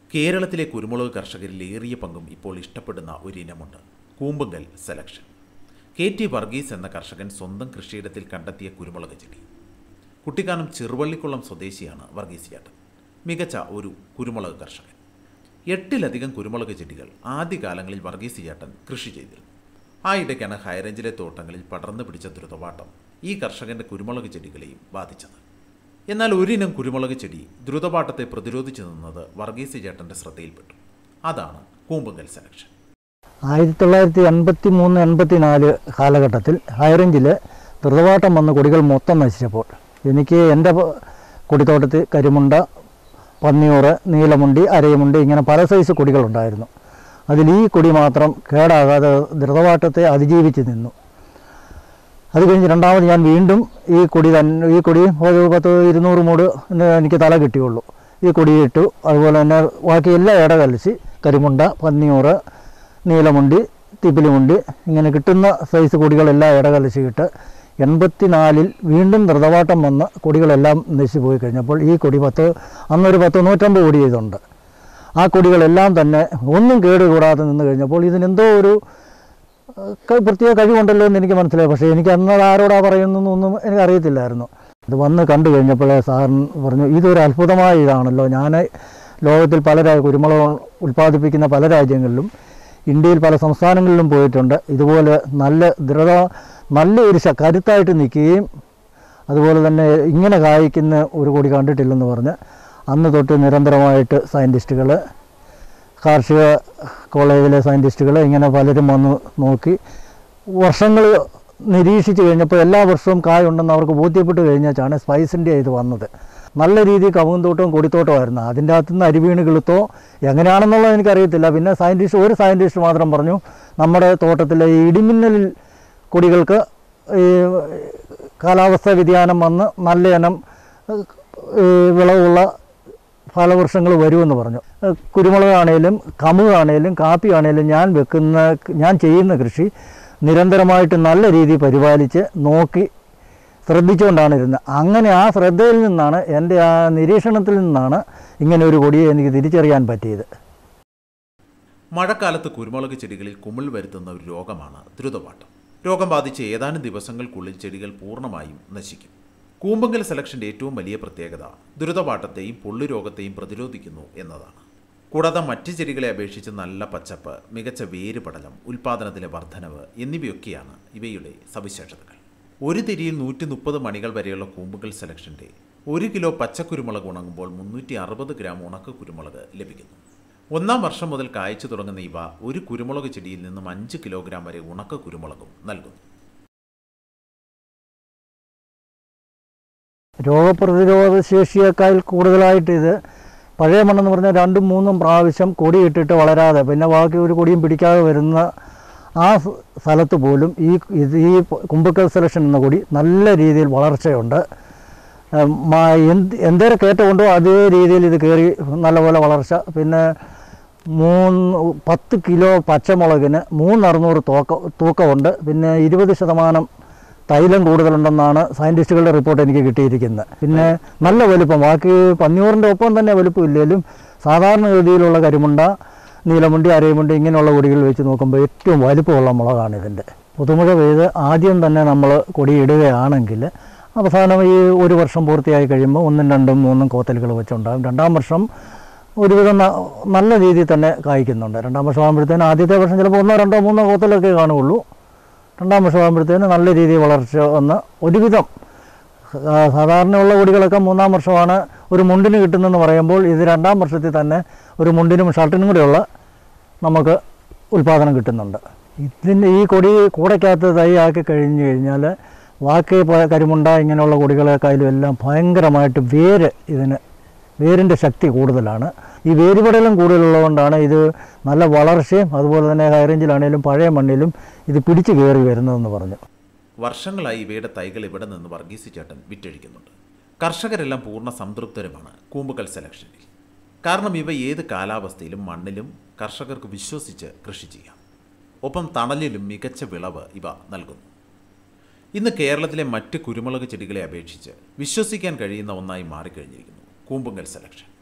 കേരളത്തിലെ കുരുമുളക് കർഷകരിൽ ഏറിയ പങ്കും ഇപ്പോൾ ഇഷ്ടപ്പെടുന്ന ഒരിനമുണ്ട്, കൂമ്പുങ്കൽ സെലക്ഷൻ. KT വർഗീസ് എന്ന കർഷകൻ സ്വന്തം കൃഷിയിടത്തിൽ കണ്ടെത്തിയ കുരുമുളക് ചെടി. കുട്ടിക്കാനം ചെറുവള്ളിക്കുളം സ്വദേശിയാണ് വർഗീസ് ചേട്ടൻ. മികച്ച ഒരു കുരുമുളക് കർഷകൻ. 8ലധികം കുരുമുളക് ചെടികൾ ആദ്യകാലങ്ങളിൽ വർഗീസ് ചേട്ടൻ കൃഷി ചെയ്തിരുന്നു. ആ ഇടയ്ക്കാണ് ഹൈറേഞ്ചിലെ തോട്ടങ്ങളിൽ പടർന്നു പിടിച്ച ദ്രുതപാട്ടം ഈ കർഷകൻ്റെ കുരുമുളക് ചെടികളെയും ബാധിച്ചത്. എന്നാൽ ഒരിനം കുരുമുളക് ചെടി ദ്രുതപാട്ടത്തെ പ്രതിരോധിച്ചു നിന്നത് വർഗീസ് ചേട്ടൻ്റെ ശ്രദ്ധയിൽപ്പെട്ടു. അതാണ് കൂമ്പുങ്കൽ സെലക്ഷൻ. 1983-84 കാലഘട്ടത്തിൽ ഹൈറേഞ്ചിൽ ദ്രുതപാട്ടം വന്ന കൊടികൾ മൊത്തം നശിച്ചപ്പോൾ എനിക്ക് എൻ്റെ കൊടിത്തോട്ടത്തിൽ കരിമുണ്ട, പന്നിയൂറ്, നീലമുണ്ടി, അരയമുണ്ടി ഇങ്ങനെ പല സൈസ് കൊടികളുണ്ടായിരുന്നു. അതിൽ ഈ കൊടി മാത്രം കേടാകാതെ ദ്രുതപാട്ടത്തെ അതിജീവിച്ച് നിന്നു. അത് കഴിഞ്ഞ് രണ്ടാമത് ഞാൻ വീണ്ടും ഈ കൊടി ഒരു 10-200 മൂട് എനിക്ക് തല കിട്ടിയുള്ളൂ. ഈ കൊടിയിട്ടു. അതുപോലെ തന്നെ ബാക്കി എല്ലാ ഇടകലശി കരിമുണ്ട, പന്നിയൂറ്, നീലമുണ്ടി, തിപ്പിലിമുണ്ടി ഇങ്ങനെ കിട്ടുന്ന സൈസ് കൊടികളെല്ലാം ഇടകലശിയിട്ട് 84-ൽ വീണ്ടും ദ്രുതപാട്ടം വന്ന കൊടികളെല്ലാം നശിച്ചു പോയി കഴിഞ്ഞപ്പോൾ ഈ കൊടി അന്നൊരു 100-150 കൊടി ഇതുണ്ട്. ആ കൊടികളെല്ലാം തന്നെ ഒന്നും കേടുകൂടാതെ നിന്ന് കഴിഞ്ഞപ്പോൾ ഇതിനെന്തോ ഒരു പ്രത്യേക കഴിവുണ്ടല്ലോ എന്ന് എനിക്ക് മനസ്സിലായി. പക്ഷേ എനിക്ക് അന്ന് ആരോടാ പറയുന്നൊന്നും എനിക്കറിയത്തില്ലായിരുന്നു. അത് വന്ന് കണ്ടു കഴിഞ്ഞപ്പോൾ സാറിന് പറഞ്ഞു, ഇതൊരു അത്ഭുതമായ ഇതാണല്ലോ. ഞാൻ ലോകത്തിൽ കുരുമുളക് ഉൽപ്പാദിപ്പിക്കുന്ന പല രാജ്യങ്ങളിലും ഇന്ത്യയിൽ പല സംസ്ഥാനങ്ങളിലും പോയിട്ടുണ്ട്. ഇതുപോലെ നല്ലൊരു കരുത്തായിട്ട് നിൽക്കുകയും അതുപോലെ തന്നെ ഇങ്ങനെ കായ്ക്കുന്ന ഒരു കൊടി കണ്ടിട്ടില്ലെന്ന് പറഞ്ഞ് അന്ന് തൊട്ട് നിരന്തരമായിട്ട് സയൻറ്റിസ്റ്റുകൾ, കാർഷിക കോളേജിലെ സയൻറ്റിസ്റ്റുകൾ ഇങ്ങനെ പലരും വന്ന് നോക്കി വർഷങ്ങൾ നിരീക്ഷിച്ച് കഴിഞ്ഞപ്പോൾ എല്ലാ വർഷവും കായുണ്ടെന്ന് അവർക്ക് ബോധ്യപ്പെട്ട് കഴിഞ്ഞാണ് സ്പൈസിൻ്റെ ഇത് വന്നത്. നല്ല രീതിയിൽ കവുങ്ങുന്തോട്ടവും കൊടിത്തോട്ടമായിരുന്നു. അതിൻ്റെ അകത്തുനിന്ന് അരിവീണ് കിളുത്തോ എങ്ങനെയാണെന്നുള്ളത് എനിക്കറിയത്തില്ല. പിന്നെ ഒരു സയൻറ്റിസ്റ്റ് മാത്രം പറഞ്ഞു, നമ്മുടെ തോട്ടത്തിലെ ഈ ഇടിമിന്നൽ കൊടികൾക്ക് ഈ കാലാവസ്ഥാ വ്യതിയാനം വന്ന് നല്ല ഇനം വിളവുള്ള ഫലവൃക്ഷങ്ങൾ വരുമെന്ന് പറഞ്ഞു. കുരുമുളകാണേലും കമുകാണേലും കാപ്പിയാണേലും ഞാൻ ചെയ്യുന്ന കൃഷി നിരന്തരമായിട്ട് നല്ല രീതിയിൽ പരിപാലിച്ച് നോക്കി ശ്രദ്ധിച്ചുകൊണ്ടാണ് ഇരുന്നത്. അങ്ങനെ ആ ശ്രദ്ധയിൽ നിന്നാണ്, എൻ്റെ ആ നിരീക്ഷണത്തിൽ നിന്നാണ് ഇങ്ങനെ ഒരു കൊടിയെ എനിക്ക് തിരിച്ചറിയാൻ പറ്റിയത്. മഴക്കാലത്ത് കുരുമുളക് ചെടികളിൽ കുമിൾ വരുത്തുന്ന ഒരു രോഗമാണ് ദ്രുതപാട്ടം. രോഗം ബാധിച്ച് ഏതാനും ദിവസങ്ങൾക്കുള്ളിൽ ചെടികൾ പൂർണ്ണമായും നശിക്കും. കൂമ്പുങ്കൽ സെലക്ഷൻ്റെ ഏറ്റവും വലിയ പ്രത്യേകത ദ്രുതപാട്ടത്തെയും പൊള്ളുരോഗത്തെയും പ്രതിരോധിക്കുന്നു എന്നതാണ്. കൂടാതെ മറ്റ് ചെടികളെ അപേക്ഷിച്ച് നല്ല പച്ചപ്പ്, മികച്ച വേരുപടലം, ഉൽപ്പാദനത്തിലെ വർധനവ് എന്നിവയൊക്കെയാണ് ഇവയുടെ സവിശേഷതകൾ. ഒരു തിരിയിൽ 130 മണികൾ വരെയുള്ള കൂമ്പുങ്കൽ സെലക്ഷൻ്റെ 1 കിലോ പച്ചക്കുരുമുളക് ഉണങ്ങുമ്പോൾ 360 ഗ്രാം ഉണക്ക കുരുമുളക് ലഭിക്കുന്നു. 1-ാം വർഷം മുതൽ കായ്ച്ചു തുടങ്ങുന്ന ഇവ ഒരു കുരുമുളക് ചെടിയിൽ നിന്നും 5 കിലോഗ്രാം വരെ ഉണക്ക കുരുമുളകും നൽകുന്നു. രോഗപ്രതിരോധ ശേഷിയേക്കാൾ കൂടുതലായിട്ട് ഇത് പഴയ മണ്ണെന്ന് പറഞ്ഞാൽ 2-3 പ്രാവശ്യം കൊടിയിട്ടിട്ട് വളരാതെ പിന്നെ ബാക്കി ഒരു കൊടിയും പിടിക്കാതെ വരുന്ന ആ സ്ഥലത്ത് പോലും ഈ കൂമ്പുങ്കൽ സെലക്ഷൻ എന്ന കൊടി നല്ല രീതിയിൽ വളർച്ചയുണ്ട്. എന്തേരം കയറ്റമുണ്ടോ അതേ രീതിയിൽ ഇത് കയറി നല്ലപോലെ വളർച്ച. പിന്നെ 10 കിലോ പച്ചമുളകിന് 3,600 തൂക്കമുണ്ട്. പിന്നെ 20% തൈലം കൂടുതലുണ്ടെന്നാണ് സയൻറ്റിസ്റ്റുകളുടെ റിപ്പോർട്ട് എനിക്ക് കിട്ടിയിരിക്കുന്നത്. പിന്നെ നല്ല വലുപ്പം, ബാക്കി പന്നിയൂറിൻ്റെ ഒപ്പം തന്നെ വലുപ്പമില്ലെങ്കിലും സാധാരണഗതിയിലുള്ള കരിമുണ്ട, നീലമുണ്ടി, അരയമുണ്ടി ഇങ്ങനെയുള്ള കൊടികൾ വെച്ച് നോക്കുമ്പോൾ ഏറ്റവും വലുപ്പമുള്ള മുളകാണ് ഇതിൻ്റെ. പുതുമഴ പെയ്ത് ആദ്യം തന്നെ നമ്മൾ കൊടി ഇടുകയാണെങ്കിൽ അവസാനം ഈ ഒരു വർഷം പൂർത്തിയായി കഴിയുമ്പോൾ 1-2-3 കോത്തലുകൾ വെച്ചുണ്ടാകും. 2-ാം വർഷം ഒരുവിധം നല്ല രീതിയിൽ തന്നെ കായ്ക്കുന്നുണ്ട്. 2-ാം വർഷം ആകുമ്പോഴത്തേന് ആദ്യത്തെ വർഷം ചിലപ്പോൾ 1-2-3 കോത്തലൊക്കെ കാണുകയുള്ളൂ. 2-ാം വർഷം ആകുമ്പോഴത്തേന് നല്ല രീതിയിൽ വളർച്ച വന്ന് ഒരുവിധം സാധാരണയുള്ള കൊടികളൊക്കെ 3-ാം വർഷമാണ് ഒരു മുണ്ടിന് കിട്ടുന്നതെന്ന് പറയുമ്പോൾ ഇത് 2-ാം വർഷത്തിൽ തന്നെ ഒരു മുണ്ടിനും ഷർട്ടിനും കൂടെയുള്ള നമുക്ക് ഉൽപ്പാദനം കിട്ടുന്നുണ്ട്. ഈ കൊടി കൂടയ്ക്കകത്ത് തൈ ആക്കി കഴിഞ്ഞ് കഴിഞ്ഞാൽ ബാക്കി കരിമുണ്ട ഇങ്ങനെയുള്ള കൊടികളെക്കാളും എല്ലാം ഭയങ്കരമായിട്ട് വേരിൻ്റെ ശക്തി കൂടുതലാണ്. ഈ വേരുപടലം കൂടുതലുള്ളതുകൊണ്ടാണ് ഇത് നല്ല വളർച്ചയും അതുപോലെ തന്നെ ഹൈറേഞ്ചിലാണേലും പഴയ മണ്ണിലും ഇത് പിടിച്ചു കയറി വരുന്നതെന്ന് പറഞ്ഞു. വർഷങ്ങളായി ഇവയുടെ തൈകൾ ഇവിടെ നിന്ന് വർഗീസ് ചേട്ടൻ വിറ്റഴിക്കുന്നുണ്ട്. കർഷകരെല്ലാം പൂർണ്ണ സംതൃപ്തരുമാണ് കൂമ്പുങ്കൽ സെലക്ഷനിൽ. കാരണം ഇവ ഏത് കാലാവസ്ഥയിലും മണ്ണിലും കർഷകർക്ക് വിശ്വസിച്ച് കൃഷി ചെയ്യാം. ഒപ്പം തണലിലും മികച്ച വിളവ് ഇവ നൽകുന്നു. ഇന്ന് കേരളത്തിലെ മറ്റ് കുരുമുളക് ചെടികളെ അപേക്ഷിച്ച് വിശ്വസിക്കാൻ കഴിയുന്ന ഒന്നായി മാറിക്കഴിഞ്ഞിരിക്കുന്നു കൂമ്പുങ്കൽ സെലക്ഷൻ.